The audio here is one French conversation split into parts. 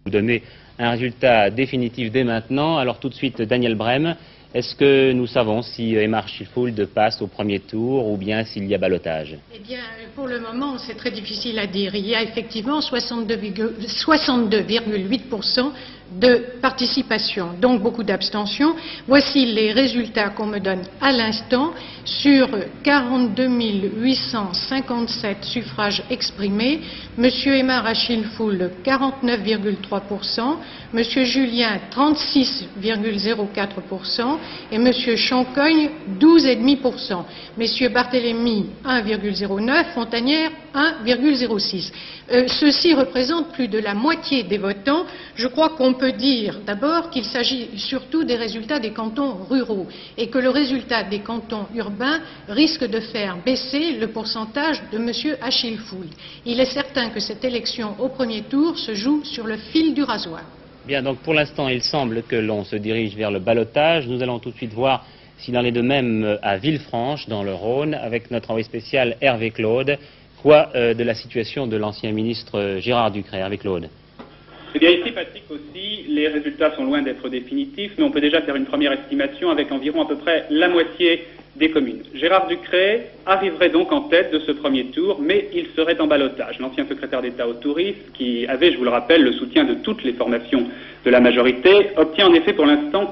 Vous donnez un résultat définitif dès maintenant. Alors tout de suite, Daniel Brem, est-ce que nous savons si Aymar Chilfould passe au premier tour ou bien s'il y a ballottage? Eh bien, pour le moment, c'est très difficile à dire. Il y a effectivement 62,8% de participation, donc beaucoup d'abstention. Voici les résultats qu'on me donne à l'instant. Sur 42 857 suffrages exprimés, M. Aymar Chilfould 49,3%, M. Julien 36,04% et M. Chancogne 12,5%. M. Barthélémy 1,09%, Fontanière 1,06%. Ceci représente plus de la moitié des votants. Je crois qu'on peut dire d'abord qu'il s'agit surtout des résultats des cantons ruraux et que le résultat des cantons urbains risque de faire baisser le pourcentage de M. Chilfould. Il est certain que cette élection au premier tour se joue sur le fil du rasoir. Bien, donc pour l'instant, il semble que l'on se dirige vers le ballottage. Nous allons tout de suite voir s'il en est de même à Villefranche, dans le Rhône, avec notre envoyé spécial Hervé Claude. Quoi de la situation de l'ancien ministre Gérard Ducret? Hervé Claude. Eh bien ici, Patrick, aussi, les résultats sont loin d'être définitifs, mais on peut déjà faire une première estimation avec environ à peu près la moitié des communes. Gérard Ducret arriverait donc en tête de ce premier tour, mais il serait en ballottage. L'ancien secrétaire d'État au tourisme, qui avait, je vous le rappelle, le soutien de toutes les formations de la majorité, obtient en effet pour l'instant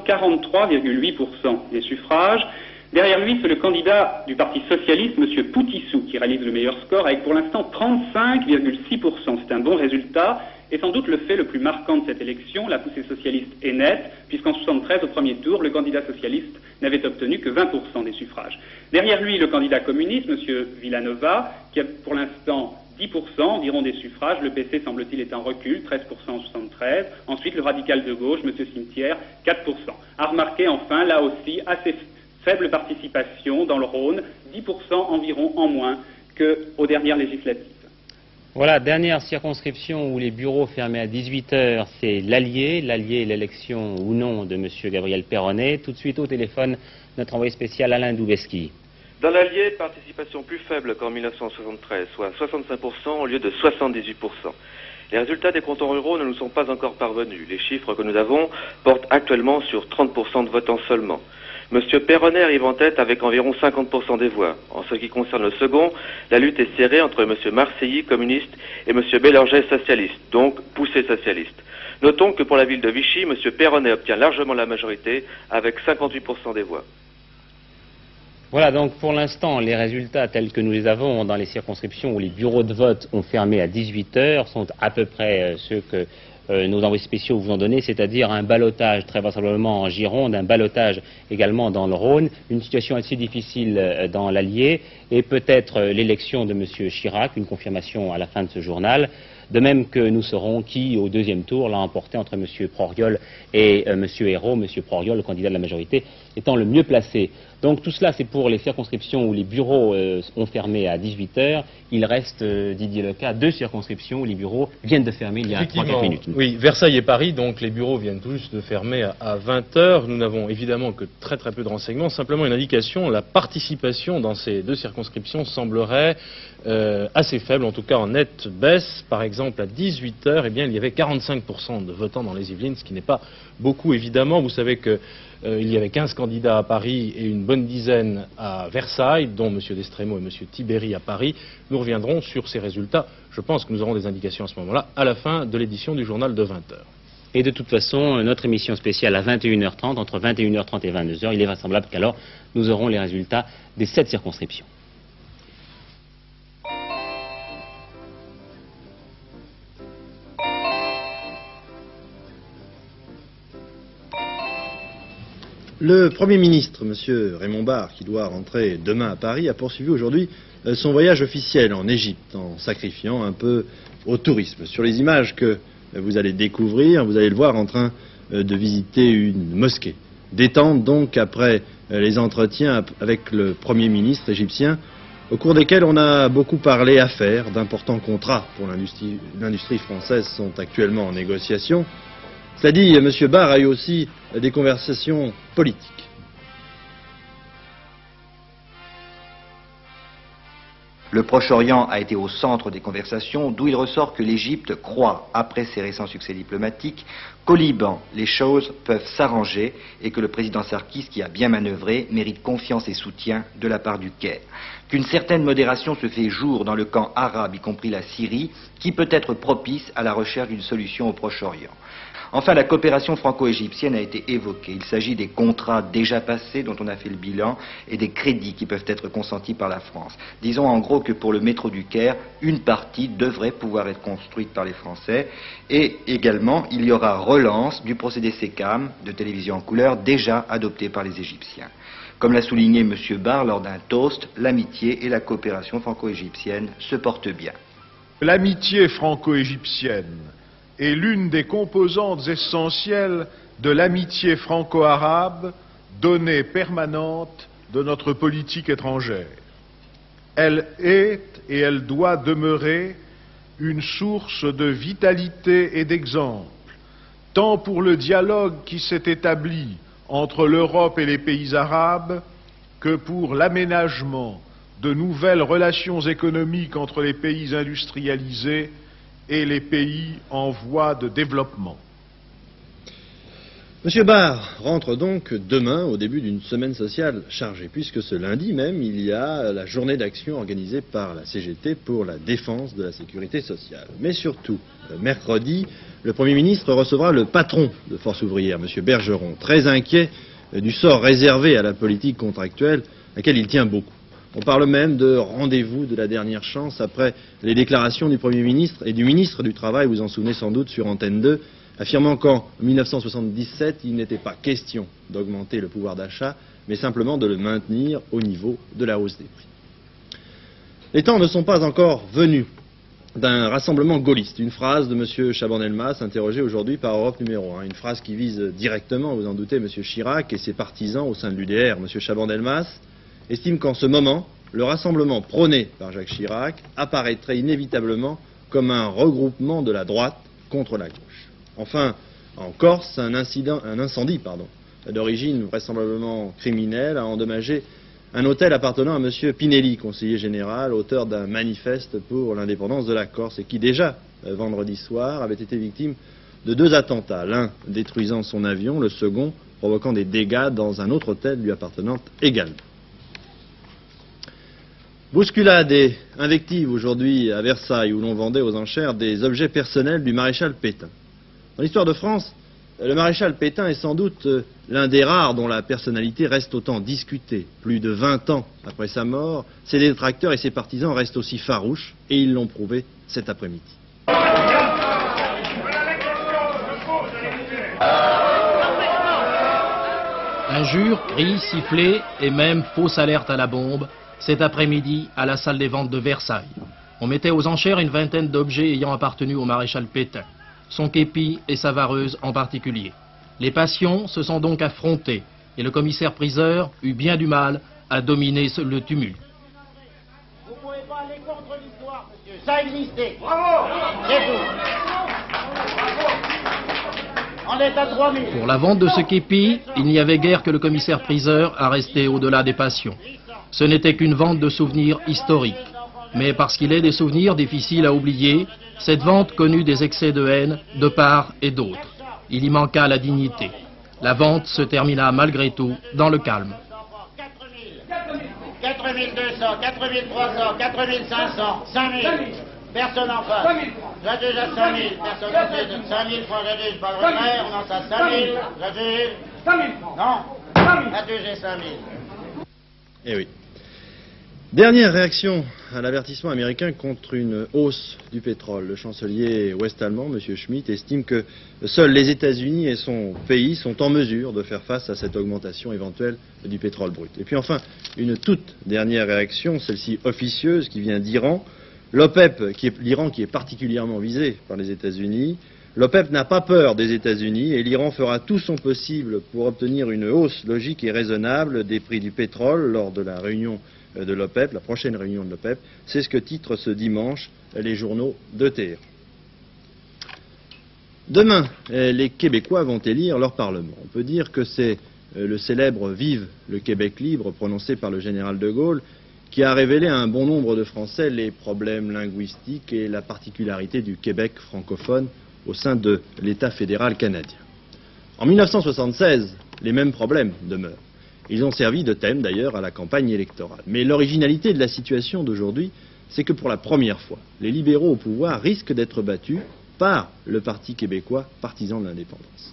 43,8% des suffrages. Derrière lui, c'est le candidat du Parti socialiste, M. Poutissou, qui réalise le meilleur score avec pour l'instant 35,6%. C'est un bon résultat. Et sans doute le fait le plus marquant de cette élection, la poussée socialiste est nette, puisqu'en 1973, au premier tour, le candidat socialiste n'avait obtenu que 20% des suffrages. Derrière lui, le candidat communiste, M. Villanova, qui a pour l'instant 10% environ des suffrages. Le PC, semble-t-il, est en recul, 13% en 1973. Ensuite, le radical de gauche, M. Cimetière, 4%. À remarquer enfin, là aussi, assez faible participation dans le Rhône, 10% environ en moins qu'aux dernières législatives. Voilà, dernière circonscription où les bureaux fermés à 18h, c'est l'Allier. L'Allier, l'élection ou non de M. Gabriel Perronnet. Tout de suite au téléphone, notre envoyé spécial Alain Doubeski. Dans l'Allier, participation plus faible qu'en 1973, soit 65% au lieu de 78%. Les résultats des cantons ruraux ne nous sont pas encore parvenus. Les chiffres que nous avons portent actuellement sur 30% de votants seulement. Monsieur Perronnet arrive en tête avec environ 50% des voix. En ce qui concerne le second, la lutte est serrée entre Monsieur Marseilly, communiste, et Monsieur Bélanger, socialiste, donc poussé socialiste. Notons que pour la ville de Vichy, Monsieur Perronnet obtient largement la majorité avec 58% des voix. Voilà donc pour l'instant les résultats tels que nous les avons dans les circonscriptions où les bureaux de vote ont fermé à 18h sont à peu près ceux que nos envoyés spéciaux vous ont donné, c'est-à-dire un ballottage très vraisemblablement en Gironde, un ballottage également dans le Rhône, une situation assez difficile dans l'Allier et peut-être l'élection de M. Chirac, une confirmation à la fin de ce journal. De même que nous saurons qui, au deuxième tour, l'a emporté entre M. Proriol et M. Hérault, M. Proriol, le candidat de la majorité, étant le mieux placé. Donc tout cela, c'est pour les circonscriptions où les bureaux ont fermé à 18h. Il reste, Didier Leca, 2 circonscriptions où les bureaux viennent de fermer il y a 3-4 minutes. Oui, Versailles et Paris, donc les bureaux viennent tout juste de fermer à 20h. Nous n'avons évidemment que très peu de renseignements, simplement une indication, la participation dans ces 2 circonscriptions semblerait assez faible, en tout cas en nette baisse. Par exemple, à 18h, eh bien, il y avait 45% de votants dans les Yvelines, ce qui n'est pas beaucoup évidemment. Vous savez que il y avait 15 candidats à Paris et une bonne dizaine à Versailles, dont M. Destremo et M. Tibéri à Paris. Nous reviendrons sur ces résultats. Je pense que nous aurons des indications à ce moment-là, à la fin de l'édition du journal de 20h. Et de toute façon, notre émission spéciale à 21h30, entre 21h30 et 22h, il est vraisemblable qu'alors nous aurons les résultats des 7 circonscriptions. Le Premier ministre, M. Raymond Barre, qui doit rentrer demain à Paris, a poursuivi aujourd'hui son voyage officiel en Égypte, en sacrifiant un peu au tourisme. Sur les images que vous allez découvrir, vous allez le voir en train de visiter une mosquée. Détente donc après les entretiens avec le Premier ministre égyptien, au cours desquels on a beaucoup parlé affaires. D'importants contrats pour l'industrie française sont actuellement en négociation. Cela dit, M. Barre a eu aussi des conversations politiques. Le Proche-Orient a été au centre des conversations, d'où il ressort que l'Égypte croit, après ses récents succès diplomatiques, qu'au Liban, les choses peuvent s'arranger et que le président Sarkis, qui a bien manœuvré, mérite confiance et soutien de la part du Caire. Qu'une certaine modération se fait jour dans le camp arabe, y compris la Syrie, qui peut être propice à la recherche d'une solution au Proche-Orient. Enfin, la coopération franco-égyptienne a été évoquée. Il s'agit des contrats déjà passés dont on a fait le bilan et des crédits qui peuvent être consentis par la France. Disons en gros que pour le métro du Caire, une partie devrait pouvoir être construite par les Français et également il y aura relance du procédé SECAM de télévision en couleur déjà adopté par les Égyptiens. Comme l'a souligné M. Barr lors d'un toast, l'amitié et la coopération franco-égyptienne se portent bien. L'amitié franco-égyptienne est l'une des composantes essentielles de l'amitié franco-arabe, donnée permanente de notre politique étrangère. Elle est et elle doit demeurer une source de vitalité et d'exemple, tant pour le dialogue qui s'est établi entre l'Europe et les pays arabes que pour l'aménagement de nouvelles relations économiques entre les pays industrialisés et les pays en voie de développement. Monsieur Barr rentre donc demain au début d'une semaine sociale chargée, puisque ce lundi même, il y a la journée d'action organisée par la CGT pour la défense de la sécurité sociale. Mais surtout, mercredi, le Premier ministre recevra le patron de Force ouvrière, Monsieur Bergeron, très inquiet du sort réservé à la politique contractuelle, à laquelle il tient beaucoup. On parle même de rendez-vous de la dernière chance après les déclarations du Premier ministre et du ministre du Travail, vous vous en souvenez sans doute, sur Antenne 2, affirmant qu'en 1977, il n'était pas question d'augmenter le pouvoir d'achat, mais simplement de le maintenir au niveau de la hausse des prix. Les temps ne sont pas encore venus d'un rassemblement gaulliste. Une phrase de M. Chaban-Delmas, interrogé aujourd'hui par Europe numéro 1. Une phrase qui vise directement, vous en doutez, M. Chirac et ses partisans au sein de l'UDR. M. Chaban-Delmas estime qu'en ce moment, le rassemblement prôné par Jacques Chirac apparaîtrait inévitablement comme un regroupement de la droite contre la gauche. Enfin, en Corse, un incendie d'origine vraisemblablement criminelle a endommagé un hôtel appartenant à M. Pinelli, conseiller général, auteur d'un manifeste pour l'indépendance de la Corse, et qui déjà, vendredi soir, avait été victime de 2 attentats, l'un détruisant son avion, le second provoquant des dégâts dans un autre hôtel lui appartenant également. Bousculade et invective aujourd'hui à Versailles, où l'on vendait aux enchères des objets personnels du maréchal Pétain. Dans l'histoire de France, le maréchal Pétain est sans doute l'un des rares dont la personnalité reste autant discutée. Plus de 20 ans après sa mort, ses détracteurs et ses partisans restent aussi farouches, et ils l'ont prouvé cet après-midi. Injures, cris, sifflets et même fausse alerte à la bombe, cet après-midi à la salle des ventes de Versailles. On mettait aux enchères une vingtaine d'objets ayant appartenu au maréchal Pétain, son képi et sa vareuse en particulier. Les passions se sont donc affrontées et le commissaire-priseur eut bien du mal à dominer le tumulte. Vous ne pouvez pas aller contre l'histoire, monsieur. Ça existait. Bravo! C'est tout. On est à 3000. Pour la vente de ce képi, il n'y avait guère que le commissaire-priseur à rester au-delà des passions. Ce n'était qu'une vente de souvenirs historiques. Mais parce qu'il est des souvenirs difficiles à oublier, cette vente connut des excès de haine de part et d'autre. Il y manqua la dignité. La vente se termina malgré tout dans le calme. 4200, 4300, 4500, 5000. Personne en face. J'adjuge à 5000. Personne en face. 5000 francs, j'adjuge par le frère. On en a 5000. J'adjuge. 5000 francs. Non. J'adjuge 5000. Eh oui. Dernière réaction à l'avertissement américain contre une hausse du pétrole. Le chancelier ouest-allemand, M. Schmitt, estime que seuls les États-Unis et son pays sont en mesure de faire face à cette augmentation éventuelle du pétrole brut. Et puis enfin, une toute dernière réaction, celle-ci officieuse, qui vient d'Iran. L'OPEP, l'Iran qui est particulièrement visé par les États-Unis, l'OPEP n'a pas peur des États-Unis et l'Iran fera tout son possible pour obtenir une hausse logique et raisonnable des prix du pétrole lors de la réunion de l'OPEP, la prochaine réunion de l'OPEP. C'est ce que titrent ce dimanche les journaux de Téhéran. Demain, les Québécois vont élire leur Parlement. On peut dire que c'est le célèbre « Vive le Québec libre » prononcé par le général de Gaulle qui a révélé à un bon nombre de Français les problèmes linguistiques et la particularité du Québec francophone au sein de l'État fédéral canadien. En 1976, les mêmes problèmes demeurent. Ils ont servi de thème d'ailleurs à la campagne électorale. Mais l'originalité de la situation d'aujourd'hui, c'est que pour la première fois, les libéraux au pouvoir risquent d'être battus par le Parti québécois, partisan de l'indépendance.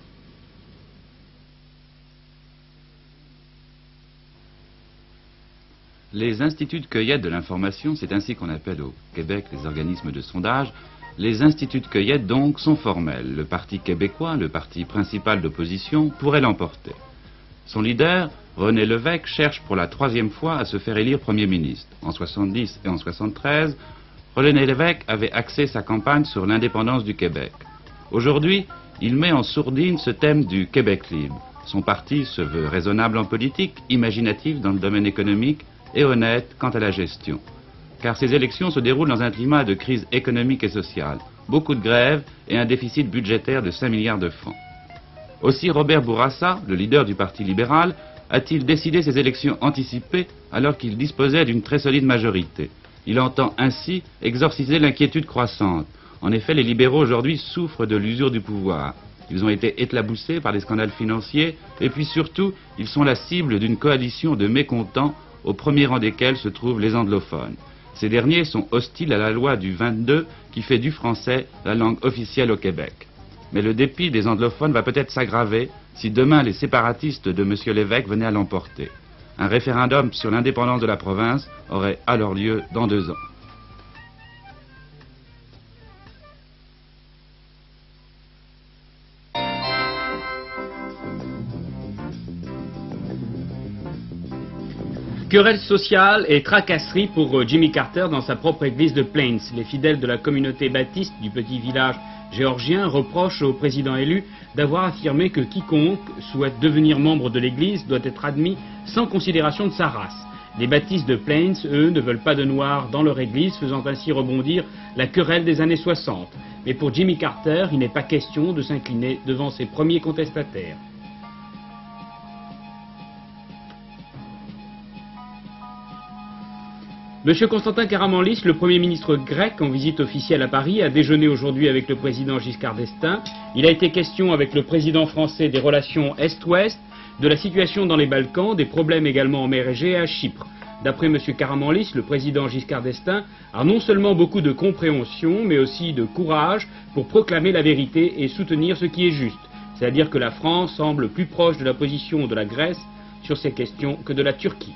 Les instituts de cueillette de l'information, c'est ainsi qu'on appelle au Québec les organismes de sondage, les instituts de cueillette donc sont formels. Le Parti québécois, le parti principal d'opposition, pourrait l'emporter. Son leader, René Lévesque, cherche pour la 3e fois à se faire élire Premier ministre. En 70 et en 73, René Lévesque avait axé sa campagne sur l'indépendance du Québec. Aujourd'hui, il met en sourdine ce thème du Québec libre. Son parti se veut raisonnable en politique, imaginatif dans le domaine économique et honnête quant à la gestion. Car ces élections se déroulent dans un climat de crise économique et sociale, beaucoup de grèves et un déficit budgétaire de 5 milliards de francs. Aussi Robert Bourassa, le leader du Parti libéral, a-t-il décidé ces élections anticipées alors qu'il disposait d'une très solide majorité. Il entend ainsi exorciser l'inquiétude croissante. En effet, les libéraux aujourd'hui souffrent de l'usure du pouvoir. Ils ont été éclaboussés par des scandales financiers et puis surtout, ils sont la cible d'une coalition de mécontents au premier rang desquels se trouvent les anglophones. Ces derniers sont hostiles à la loi du 22 qui fait du français la langue officielle au Québec. Mais le dépit des anglophones va peut-être s'aggraver si demain les séparatistes de M. Lévesque venaient à l'emporter. Un référendum sur l'indépendance de la province aurait alors lieu dans 2 ans. Querelle sociale et tracasserie pour Jimmy Carter dans sa propre église de Plains. Les fidèles de la communauté baptiste du petit village géorgien reprochent au président élu d'avoir affirmé que quiconque souhaite devenir membre de l'église doit être admis sans considération de sa race. Les baptistes de Plains, eux, ne veulent pas de noirs dans leur église, faisant ainsi rebondir la querelle des années 60. Mais pour Jimmy Carter, il n'est pas question de s'incliner devant ses premiers contestataires. M. Constantin Karamanlis, le Premier ministre grec en visite officielle à Paris, a déjeuné aujourd'hui avec le président Giscard d'Estaing. Il a été question avec le président français des relations Est-Ouest, de la situation dans les Balkans, des problèmes également en mer Égée et à Chypre. D'après M. Karamanlis, le président Giscard d'Estaing a non seulement beaucoup de compréhension, mais aussi de courage pour proclamer la vérité et soutenir ce qui est juste. C'est-à-dire que la France semble plus proche de la position de la Grèce sur ces questions que de la Turquie.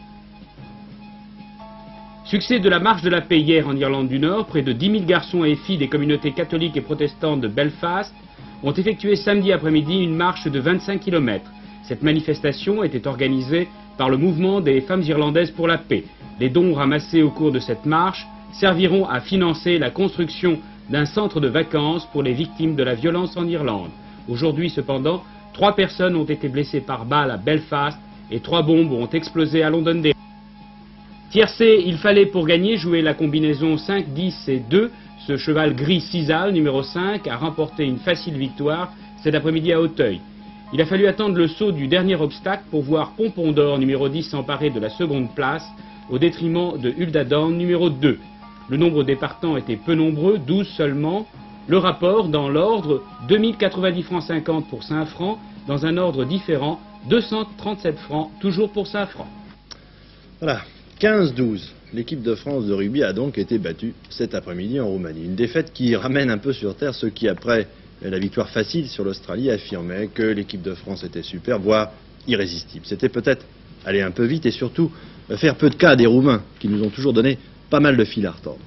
Succès de la marche de la paix hier en Irlande du Nord, près de 10 000 garçons et filles des communautés catholiques et protestantes de Belfast ont effectué samedi après-midi une marche de 25 km. Cette manifestation était organisée par le mouvement des femmes irlandaises pour la paix. Les dons ramassés au cours de cette marche serviront à financer la construction d'un centre de vacances pour les victimes de la violence en Irlande. Aujourd'hui cependant, 3 personnes ont été blessées par balle à Belfast et 3 bombes ont explosé à Londonderry. Tiercé, il fallait pour gagner jouer la combinaison 5, 10 et 2. Ce cheval gris Cisal, numéro 5, a remporté une facile victoire cet après-midi à Auteuil. Il a fallu attendre le saut du dernier obstacle pour voir Pompon d'Or, numéro 10, s'emparer de la seconde place, au détriment de Hulda Dawn, numéro 2. Le nombre des partants était peu nombreux, 12 seulement. Le rapport, dans l'ordre, 2090 francs 50 pour Saint-Franc, dans un ordre différent, 237 francs, toujours pour Saint-Franc. Voilà. 15-12. L'équipe de France de rugby a donc été battue cet après-midi en Roumanie. Une défaite qui ramène un peu sur terre ceux qui, après la victoire facile sur l'Australie, affirmaient que l'équipe de France était super, voire irrésistible. C'était peut-être aller un peu vite et surtout faire peu de cas des Roumains, qui nous ont toujours donné pas mal de fil à retordre.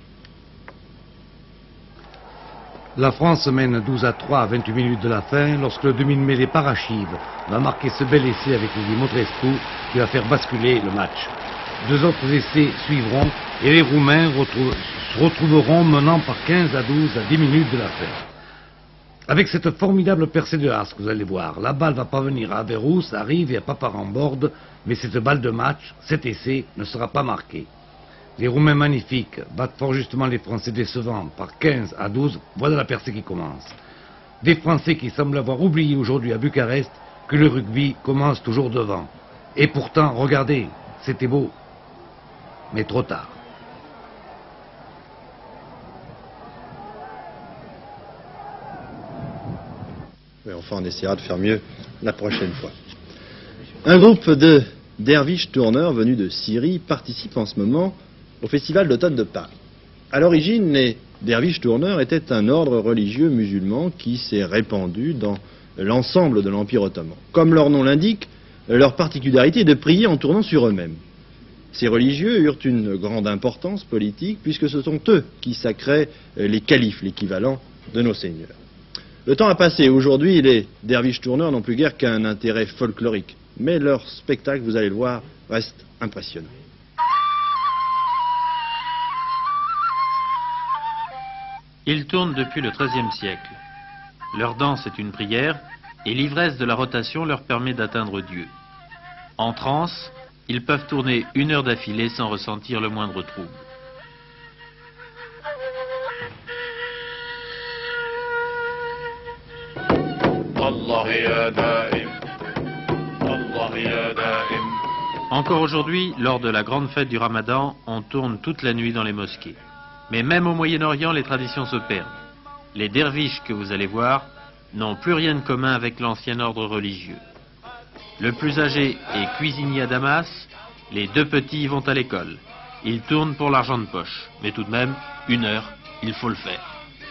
La France mène 12-3 à 28 minutes de la fin lorsque le demi-mêlée Parachive va marquer ce bel essai avec Lili Motrescu qui va faire basculer le match. 2 autres essais suivront et les Roumains se retrouveront menant par 15-12 à 10 minutes de la fin. Avec cette formidable percée de Haas que vous allez voir, la balle va pas venir à Averous, à Rive et à Paparamborde, mais cette balle de match, cet essai, ne sera pas marqué. Les Roumains magnifiques battent fort justement les Français décevants par 15-12, voilà la percée qui commence. Des Français qui semblent avoir oublié aujourd'hui à Bucarest que le rugby commence toujours devant. Et pourtant, regardez, c'était beau. Mais trop tard. Oui, enfin, on essaiera de faire mieux la prochaine fois. Un groupe de derviches tourneurs venus de Syrie participe en ce moment au Festival d'automne de Paris. À l'origine, les derviches tourneurs étaient un ordre religieux musulman qui s'est répandu dans l'ensemble de l'Empire ottoman. Comme leur nom l'indique, leur particularité est de prier en tournant sur eux-mêmes. Ces religieux eurent une grande importance politique puisque ce sont eux qui sacraient les califes, l'équivalent de nos seigneurs. Le temps a passé. Aujourd'hui, les derviches tourneurs n'ont plus guère qu'un intérêt folklorique. Mais leur spectacle, vous allez le voir, reste impressionnant. Ils tournent depuis le XIIIe siècle. Leur danse est une prière et l'ivresse de la rotation leur permet d'atteindre Dieu. En transe, ils peuvent tourner 1 heure d'affilée sans ressentir le moindre trouble. Encore aujourd'hui, lors de la grande fête du Ramadan, on tourne toute la nuit dans les mosquées. Mais même au Moyen-Orient, les traditions se perdent. Les derviches que vous allez voir n'ont plus rien de commun avec l'ancien ordre religieux. Le plus âgé est cuisinier à Damas, les 2 petits vont à l'école. Ils tournent pour l'argent de poche, mais tout de même, 1 heure, il faut le faire.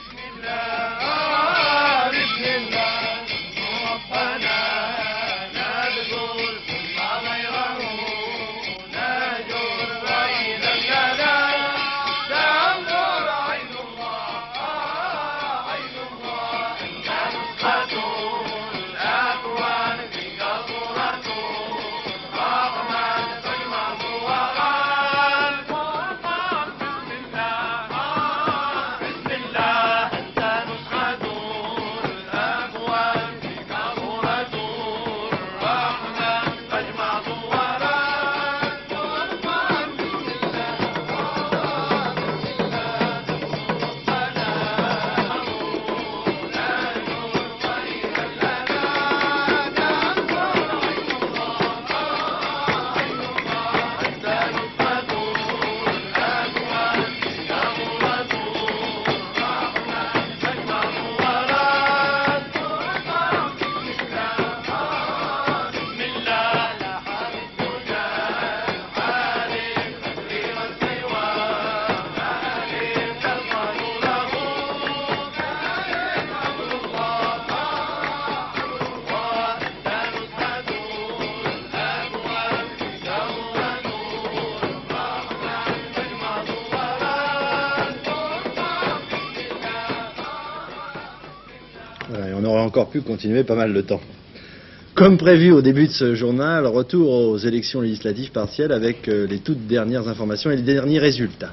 On aurait encore pu continuer pas mal de temps. Comme prévu au début de ce journal, retour aux élections législatives partielles avec les toutes dernières informations et les derniers résultats.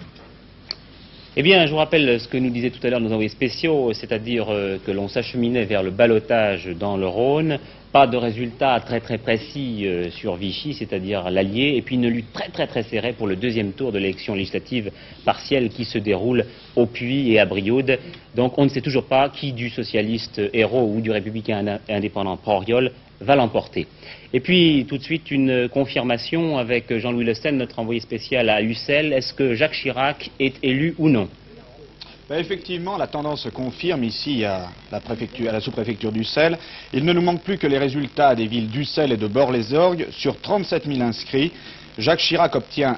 Eh bien, je vous rappelle ce que nous disaient tout à l'heure nos envoyés spéciaux, c'est-à-dire que l'on s'acheminait vers le ballottage dans le Rhône, pas de résultats très précis sur Vichy, c'est-à-dire l'Allier, et puis une lutte très serrée pour le 2e tour de l'élection législative partielle qui se déroule au Puy et à Brioude. Donc on ne sait toujours pas qui du socialiste Hérault ou du républicain indépendant Port-Riol va l'emporter. Et puis tout de suite une confirmation avec Jean-Louis Le Sen, notre envoyé spécial à Ussel. Est-ce que Jacques Chirac est élu ou non? Effectivement, la tendance se confirme ici à la sous-préfecture d'Ussel. Il ne nous manque plus que les résultats des villes d'Ussel et de Bort-les-Orgues. Sur 37 000 inscrits, Jacques Chirac obtient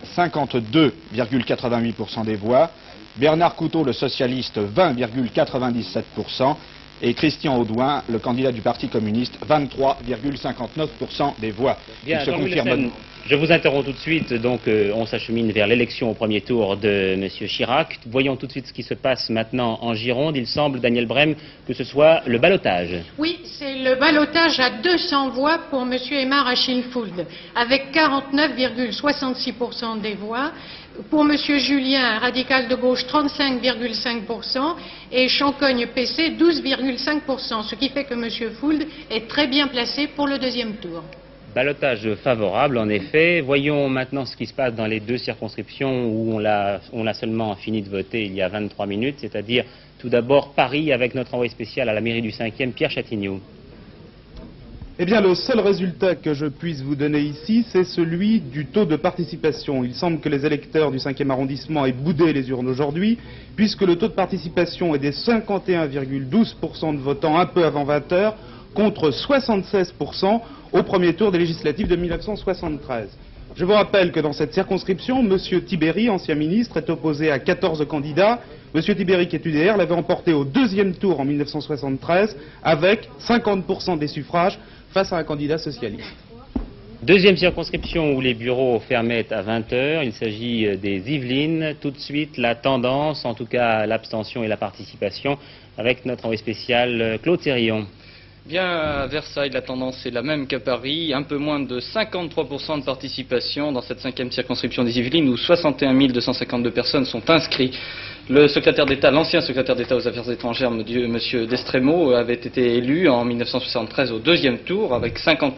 52,88% des voix, Bernard Couteau, le socialiste, 20,97%, et Christian Audouin, le candidat du Parti communiste, 23,59% des voix. Bien, je vous interromps tout de suite, donc on s'achemine vers l'élection au premier tour de M. Chirac. Voyons tout de suite ce qui se passe maintenant en Gironde. Il semble, Daniel Brem, que ce soit le ballottage. Oui, c'est le ballottage à 200 voix pour M. Aymar Achilfould, avec 49,66% des voix. Pour M. Julien, radical de gauche, 35,5% et Chancogne PC, 12,5%, ce qui fait que M. Fould est très bien placé pour le 2e tour. Ballottage favorable, en effet. Voyons maintenant ce qui se passe dans les 2 circonscriptions où on a seulement fini de voter il y a 23 minutes, c'est-à-dire tout d'abord Paris avec notre envoyé spécial à la mairie du 5e, Pierre Châtignoux. Eh bien, le seul résultat que je puisse vous donner ici, c'est celui du taux de participation. Il semble que les électeurs du 5e arrondissement aient boudé les urnes aujourd'hui, puisque le taux de participation est des 51,12% de votants un peu avant 20 heures, contre 76% au premier tour des législatives de 1973. Je vous rappelle que dans cette circonscription, M. Tibéri, ancien ministre, est opposé à 14 candidats. M. Tibéri, qui est UDR, l'avait emporté au deuxième tour en 1973 avec 50% des suffrages face à un candidat socialiste. Deuxième circonscription où les bureaux fermaient à 20 heures, il s'agit des Yvelines. Tout de suite, la tendance, en tout cas l'abstention et la participation, avec notre envoyé spécial Claude Sérillon. Bien, à Versailles, la tendance est la même qu'à Paris, un peu moins de 53% de participation dans cette 5e circonscription des Yvelines où 61 252 personnes sont inscrites. Le secrétaire d'État, l'ancien secrétaire d'État aux Affaires étrangères, M. Destremo, avait été élu en 1973 au deuxième tour avec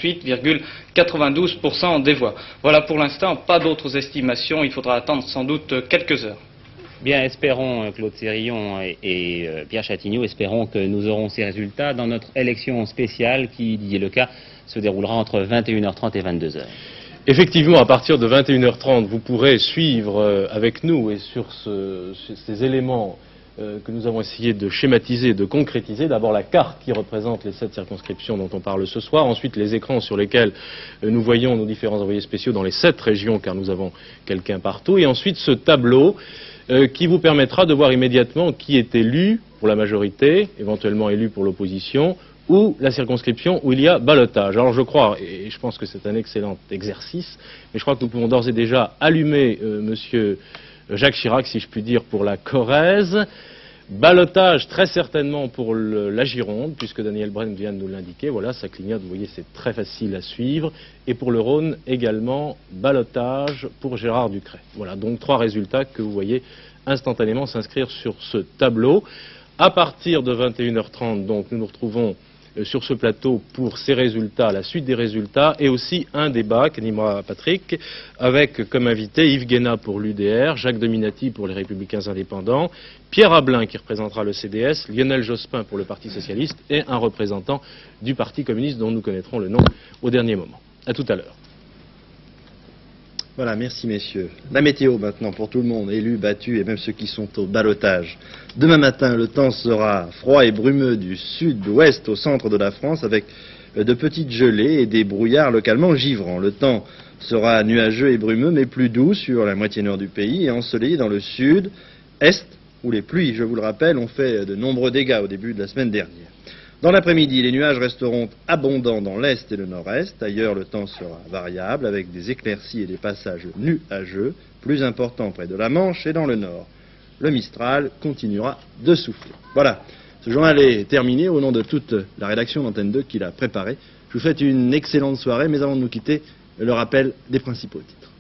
58,92% des voix. Voilà pour l'instant, pas d'autres estimations, il faudra attendre sans doute quelques heures. Bien, espérons, Claude Sérillon et Pierre Châtignoux, espérons que nous aurons ces résultats dans notre élection spéciale qui, dit le cas, se déroulera entre 21h30 et 22h. Effectivement, à partir de 21h30, vous pourrez suivre avec nous et sur ces éléments que nous avons essayé de schématiser, de concrétiser. D'abord la carte qui représente les 7 circonscriptions dont on parle ce soir. Ensuite les écrans sur lesquels nous voyons nos différents envoyés spéciaux dans les 7 régions, car nous avons quelqu'un partout. Et ensuite ce tableau qui vous permettra de voir immédiatement qui est élu pour la majorité, éventuellement élu pour l'opposition, ou la circonscription où il y a ballottage. Alors je crois, et je pense que c'est un excellent exercice, mais je crois que nous pouvons d'ores et déjà allumer Monsieur Jacques Chirac, si je puis dire, pour la Corrèze. Ballottage très certainement pour la Gironde, puisque Daniel Brenne vient de nous l'indiquer. Voilà, ça clignote, vous voyez, c'est très facile à suivre. Et pour le Rhône également, ballottage pour Gérard Ducret. Voilà, donc 3 résultats que vous voyez instantanément s'inscrire sur ce tableau. À partir de 21h30, donc, nous nous retrouvons sur ce plateau pour ces résultats, la suite des résultats, et aussi un débat qu'animera Patrick, avec comme invité Yves Guéna pour l'UDR, Jacques Dominati pour les Républicains Indépendants, Pierre Ablin qui représentera le CDS, Lionel Jospin pour le Parti Socialiste, et un représentant du Parti Communiste dont nous connaîtrons le nom au dernier moment. À tout à l'heure. Voilà, merci messieurs. La météo maintenant pour tout le monde, élus, battus et même ceux qui sont au ballottage. Demain matin, le temps sera froid et brumeux du sud-ouest au centre de la France avec de petites gelées et des brouillards localement givrants. Le temps sera nuageux et brumeux mais plus doux sur la moitié nord du pays et ensoleillé dans le sud, est où les pluies, je vous le rappelle, ont fait de nombreux dégâts au début de la semaine dernière. Dans l'après-midi, les nuages resteront abondants dans l'est et le nord-est. Ailleurs, le temps sera variable, avec des éclaircies et des passages nuageux, plus importants près de la Manche et dans le nord. Le Mistral continuera de souffler. Voilà, ce journal est terminé. Au nom de toute la rédaction d'Antenne 2 qui l'a préparé, je vous souhaite une excellente soirée, mais avant de nous quitter, le rappel des principaux titres.